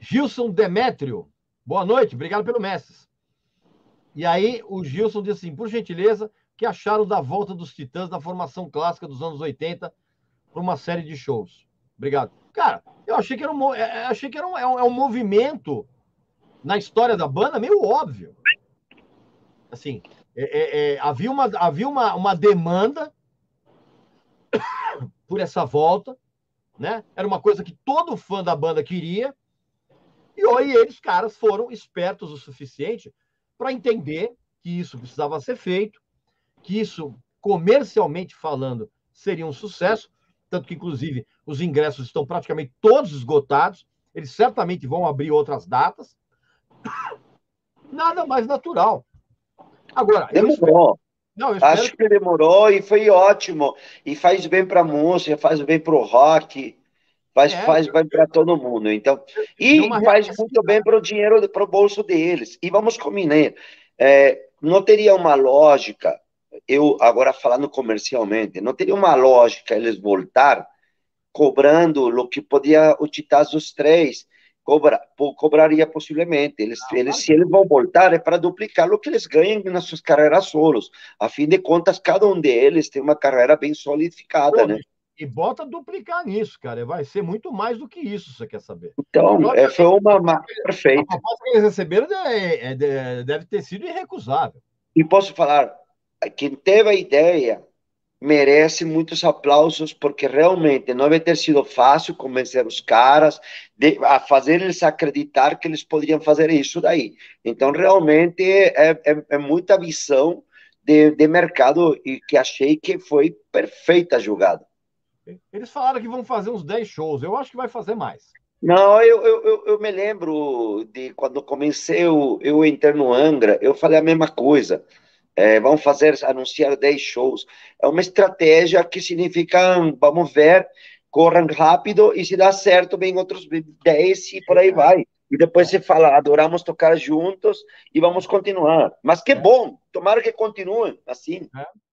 Gilson Demétrio, boa noite, obrigado pelo Messes. E aí o Gilson disse assim, por gentileza, que acharam da volta dos Titãs da formação clássica dos anos 80 para uma série de shows? Obrigado. Cara, eu achei que era um movimento na história da banda meio óbvio. Assim, havia uma demanda por essa volta, né? Era uma coisa que todo fã da banda queria, e aí eles, caras, foram espertos o suficiente para entender que isso precisava ser feito, que isso, comercialmente falando, seria um sucesso, tanto que, inclusive, os ingressos estão praticamente todos esgotados, eles certamente vão abrir outras datas, nada mais natural. Agora, Demorou. eu espero Acho que... que demorou e foi ótimo. E faz bem para a música, faz bem para o rock, É, faz bem para todo mundo. Então, deu e uma faz muito bem reaquecida. para o dinheiro, para o bolso deles. E vamos combinar, não teria uma lógica, eu agora falando comercialmente, não teria uma lógica eles voltar cobrando o que podia o Titãs dos Três cobraria possivelmente. Claro Se que eles não. vão voltar, é para duplicar o que eles ganham nas suas carreiras solos. A fim de contas, cada um deles tem uma carreira bem solidificada, Pô, né? bicho, e bota duplicar nisso, cara. Vai ser muito mais do que isso, você quer saber. E, Então, foi obviamente, a perfeito. proposta que eles receberam deve ter sido irrecusável. E posso falar, quem teve a ideia merece muitos aplausos, porque realmente não deve ter sido fácil convencer os caras a fazer eles acreditar que eles poderiam fazer isso daí. Então, realmente, é muita visão de mercado e que achei que foi perfeita a jogada. Eles falaram que vão fazer uns 10 shows. Eu acho que vai fazer mais. Não, eu me lembro de quando comecei, eu entrar no Angra, eu falei a mesma coisa. Vamos fazer, anunciar 10 shows. É uma estratégia que significa, vamos ver, corram rápido e se dá certo, vem outros 10 e por aí vai. E depois É, se fala, adoramos tocar juntos e vamos continuar. Mas que é, bom, tomara que continuem assim. é.